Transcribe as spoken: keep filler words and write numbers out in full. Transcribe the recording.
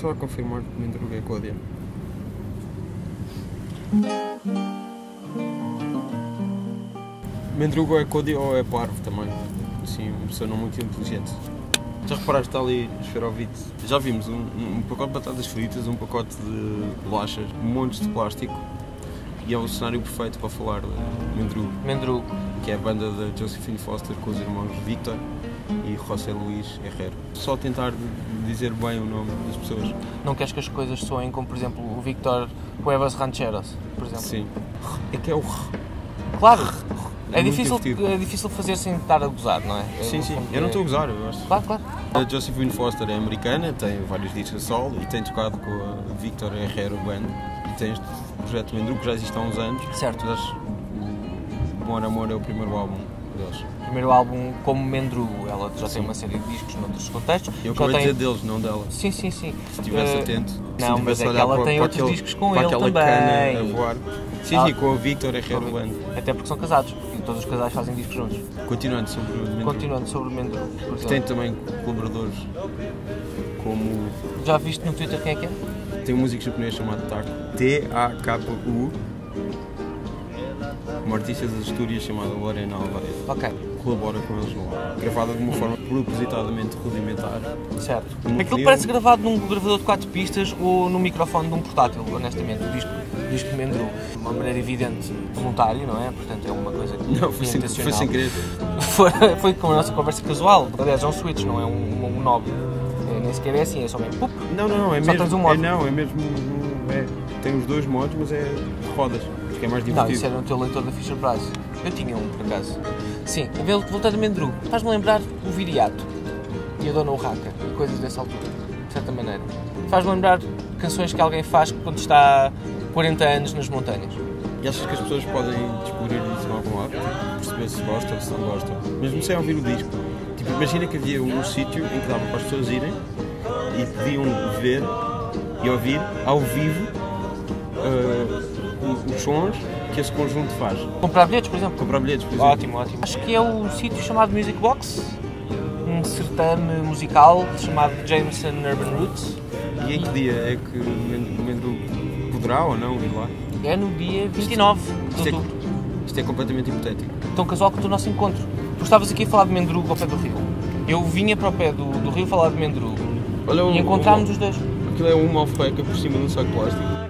só a confirmar que Mendrugo é Códia. Mendrugo é Códia ou é parvo também? Assim, uma pessoa não muito inteligente. Já reparaste, está ali esferovite. Já vimos um, um pacote de batatas fritas, um pacote de bolachas, montes de plástico. E é o cenário perfeito para falar de Mendrugo. Mendrugo. Que é a banda de Josephine Foster com os irmãos Victor e José Luís Herrero. Só tentar dizer bem o nome das pessoas. Não queres que as coisas soem como, por exemplo, o Victor Cuevas Rancheros, por exemplo? Sim. É que é o... Claro! É, é, difícil, divertido. é difícil fazer sem estar a gozar, não é? Sim, é, sim. é... Eu não estou a gozar, eu acho. Claro, claro. A Josephine Foster é americana, tem vários discos a solo e tem tocado com a Victor Herrero Band. E tem este projeto Mendrugo que já existe há uns anos. Certo. Mas o Amor Amor é o primeiro álbum deles. Primeiro álbum como Mendrugo, ela já Sim. tem uma série de discos noutros contextos. Eu já acabei tem... de dizer deles, não dela. Sim, sim, sim. Se estivesse Uh, atento. Se não, tivesse mas é a que olhar ela para, tem para outros aquele, discos com para ele aquela também. cana a voar. Sim, Ah. sim, com a Victor Herrero Band. Até porque são casados e todos os casais fazem discos juntos. Continuando sobre o Mendrugo. Continuando sobre o Mendrugo, por exemplo. Tem também colaboradores como... Já viste no Twitter quem é que é? Tem um músico japonês chamado Taku. T A K U. Uma artista das Astúrias chamada Lorena Alvarez. Ok. Colabora com eles no álbum. Gravada de uma forma propositadamente rudimentar. Certo. Um Aquilo filme. parece gravado num gravador de quatro pistas ou num microfone de um portátil, honestamente, o disco, o disco de Mendrugo. De uma maneira evidente, voluntário, não é? Portanto, é uma coisa Não, foi sem, foi sem querer. Foi, foi como a nossa conversa casual. Aliás, é um switch, não é um, um, um knob. É, nem sequer é assim, é só bem pup. Não, não, não, é Só mesmo. tens um modo. É, não, é mesmo. É, tem os dois modos, mas é de rodas. Acho que é mais Não, divertido. isso era no teu leitor da Fisher Price. Eu tinha um, por acaso. Sim, voltando a Mendrugo, faz-me lembrar o Viriato e a Dona Urraca e coisas dessa altura, de certa maneira. Faz-me lembrar canções que alguém faz quando está quarenta anos nas montanhas. E achas que as pessoas podem descobrir isso em algum lado? Perceber se gostam ou se não gostam? Mesmo sem ouvir o disco. Tipo, imagina que havia um sítio em que dava para as pessoas irem e podiam ver e ouvir ao vivo uh, os sons que esse conjunto faz. Comprar bilhetes, por exemplo? Comprar bilhetes, por exemplo. Ótimo, ótimo. Acho que é o sítio chamado Music Box, um certame musical chamado Jameson Urban Roots. E em que dia é que o Mendrugo poderá ou não ir lá? É no dia vinte e nove de Isto é, outubro. isto é completamente hipotético. Tão casual quanto o nosso encontro. Tu estavas aqui a falar de Mendrugo ao pé do rio. Eu vinha para o pé do, do rio falar de Mendrugo. Olha, E o- encontrámos o- os dois. Aquilo é uma alfeca por cima de um saco de plástico.